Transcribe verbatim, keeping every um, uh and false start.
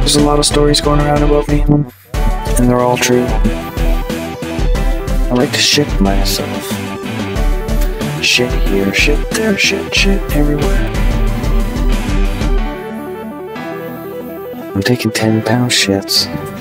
There's a lot of stories going around about me, and they're all true. I like to shit myself. Shit here, shit there, shit, shit everywhere. I'm taking ten pound shits.